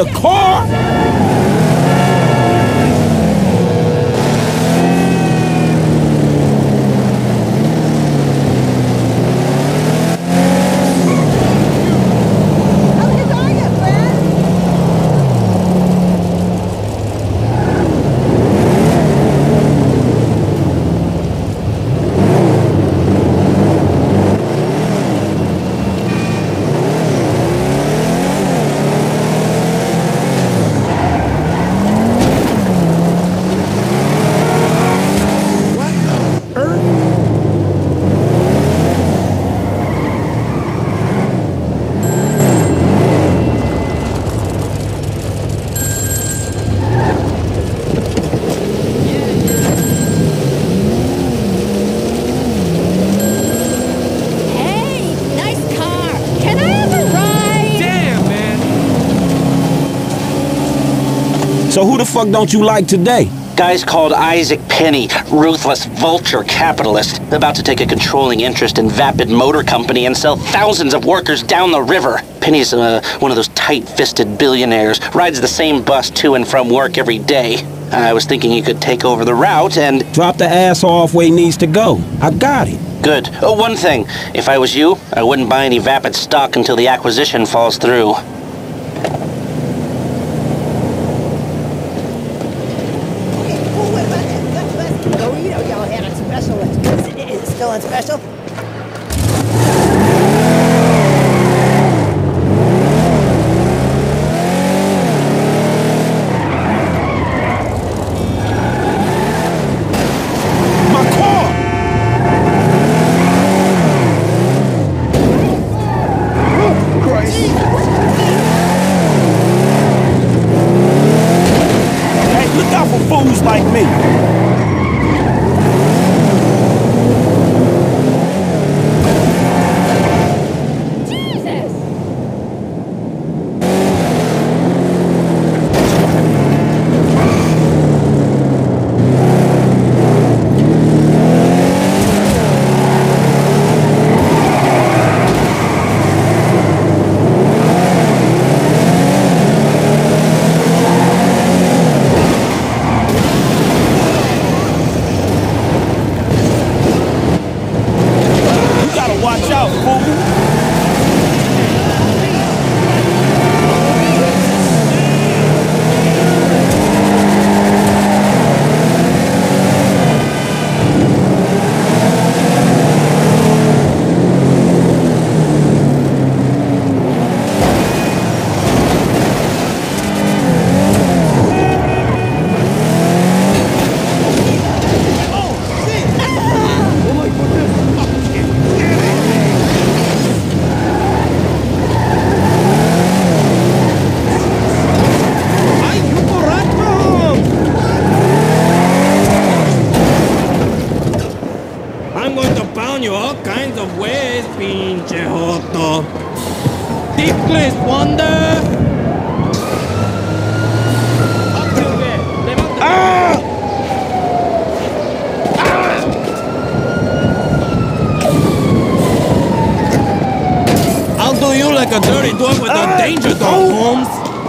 a car? So who the fuck don't you like today? Guy's called Isaac Penny, ruthless vulture capitalist, about to take a controlling interest in Vapid Motor Company and sell thousands of workers down the river. Penny's one of those tight-fisted billionaires, rides the same bus to and from work every day. I was thinking he could take over the route and... Drop the ass off where he needs to go. I got it. Good. Oh, one thing. If I was you, I wouldn't buy any Vapid stock until the acquisition falls through. Still on special? My car! Oh, Christ. Hey, look out for fools like me. You all kinds of ways, pinche joto. Ticklish wonder. Ah! I'll do you like a dirty dog with a danger dog, Holmes.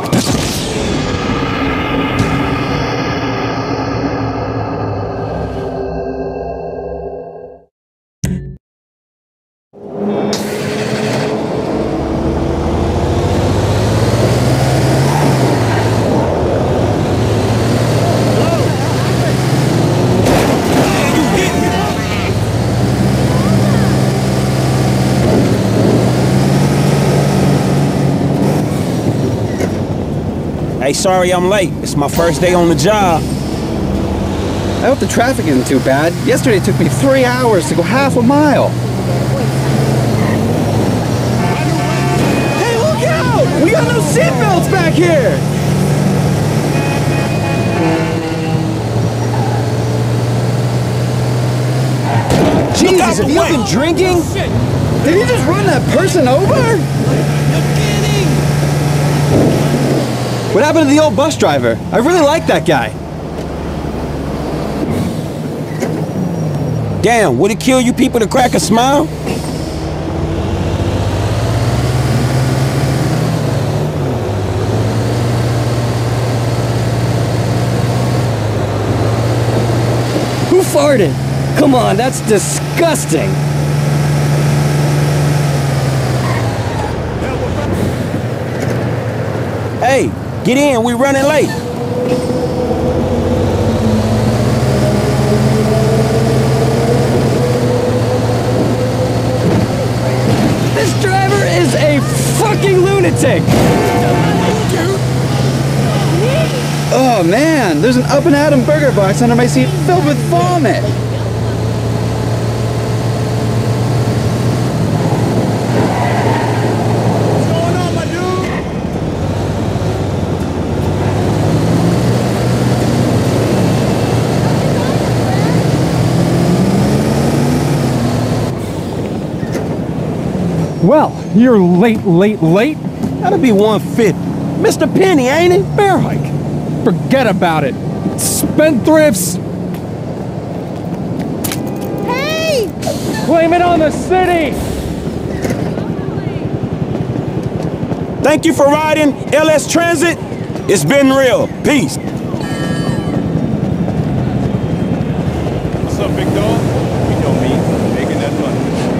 Hey, sorry I'm late. It's my first day on the job. I hope the traffic isn't too bad. Yesterday it took me 3 hours to go half a mile. Hey, look out! We got no seatbelts back here! Jesus, have you been drinking? Did you just run that person over? What happened to the old bus driver? I really like that guy. Damn, would it kill you people to crack a smile? Who farted? Come on, that's disgusting. Hey, get in, we running late. This driver is a fucking lunatic. Oh man, there's an Up and Atom burger box under my seat filled with vomit. What's going on, my dude? Well, you're late. That'll be 150. Mr. Penny, ain't it? Bear hike. Forget about it. Spendthrifts. Hey! Blame it on the city. Thank you for riding LS Transit. It's been real. Peace. What's up, big dog? You know me, making that money.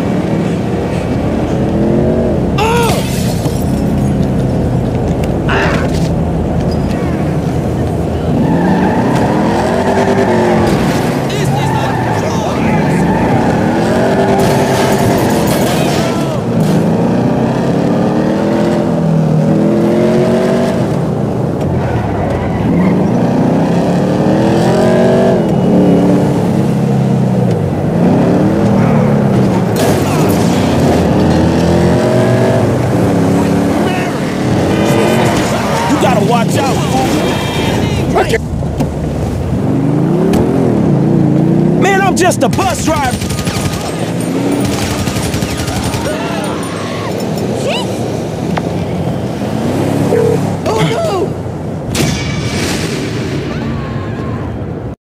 Watch out. Man, I'm just a bus driver.